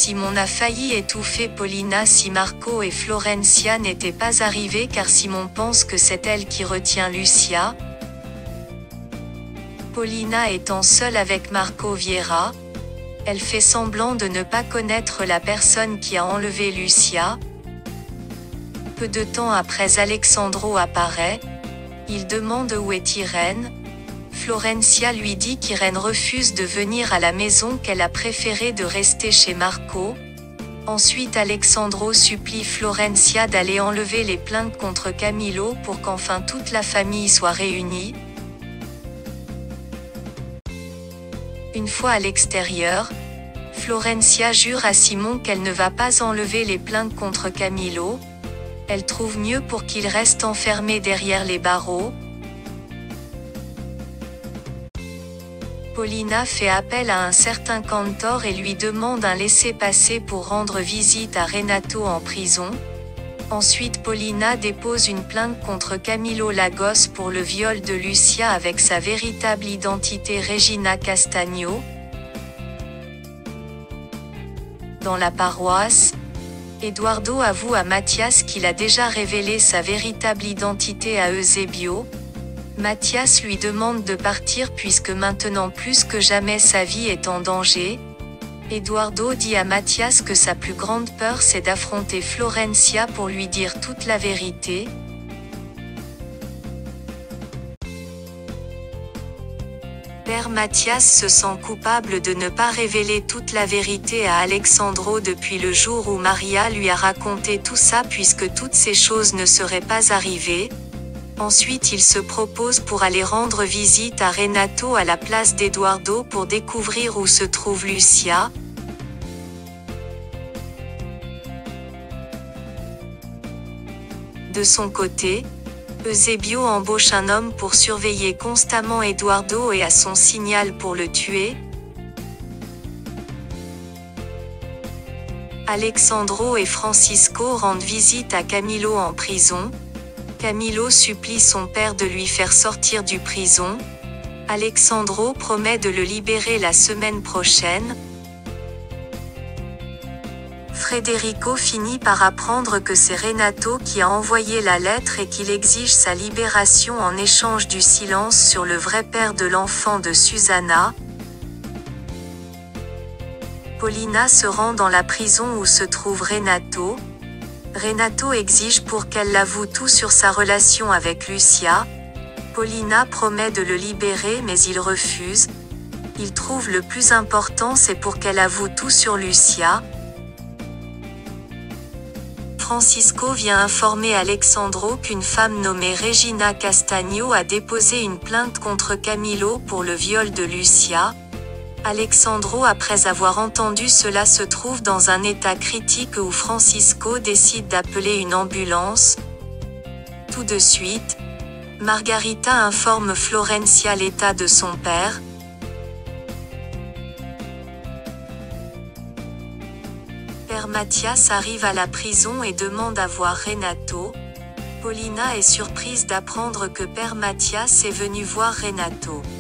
Simon a failli étouffer Paulina si Marco et Florencia n'étaient pas arrivés car Simon pense que c'est elle qui retient Lucia. Paulina étant seule avec Marco Vieira, elle fait semblant de ne pas connaître la personne qui a enlevé Lucia. Peu de temps après, Alexandro apparaît. Il demande où est Irène. Florencia lui dit qu'Irène refuse de venir à la maison, qu'elle a préféré de rester chez Marco. Ensuite Alexandro supplie Florencia d'aller enlever les plaintes contre Camilo pour qu'enfin toute la famille soit réunie. Une fois à l'extérieur, Florencia jure à Simon qu'elle ne va pas enlever les plaintes contre Camilo. Elle trouve mieux pour qu'il reste enfermé derrière les barreaux. Paulina fait appel à un certain Cantor et lui demande un laissez-passer pour rendre visite à Renato en prison. Ensuite Paulina dépose une plainte contre Camilo Lagos pour le viol de Lucia avec sa véritable identité Regina Castagno. Dans la paroisse, Eduardo avoue à Mathias qu'il a déjà révélé sa véritable identité à Eusebio. Mathias lui demande de partir puisque maintenant plus que jamais sa vie est en danger. Eduardo dit à Mathias que sa plus grande peur c'est d'affronter Florencia pour lui dire toute la vérité. Père Mathias se sent coupable de ne pas révéler toute la vérité à Alexandro depuis le jour où Maria lui a raconté tout ça puisque toutes ces choses ne seraient pas arrivées. Ensuite il se propose pour aller rendre visite à Renato à la place d'Eduardo pour découvrir où se trouve Lucia. De son côté, Eusebio embauche un homme pour surveiller constamment Eduardo et a son signal pour le tuer. Alexandro et Francisco rendent visite à Camilo en prison. Camilo supplie son père de lui faire sortir du prison. Alexandro promet de le libérer la semaine prochaine. Federico finit par apprendre que c'est Renato qui a envoyé la lettre et qu'il exige sa libération en échange du silence sur le vrai père de l'enfant de Susanna. Paulina se rend dans la prison où se trouve Renato. Renato exige pour qu'elle l'avoue tout sur sa relation avec Lucia. Paulina promet de le libérer mais il refuse. Il trouve le plus important c'est pour qu'elle avoue tout sur Lucia. Francisco vient informer Alexandro qu'une femme nommée Regina Castagno a déposé une plainte contre Camilo pour le viol de Lucia. Alexandro après avoir entendu cela se trouve dans un état critique où Francisco décide d'appeler une ambulance. Tout de suite, Margarita informe Florencia l'état de son père. Père Mathias arrive à la prison et demande à voir Renato. Paulina est surprise d'apprendre que Père Mathias est venu voir Renato.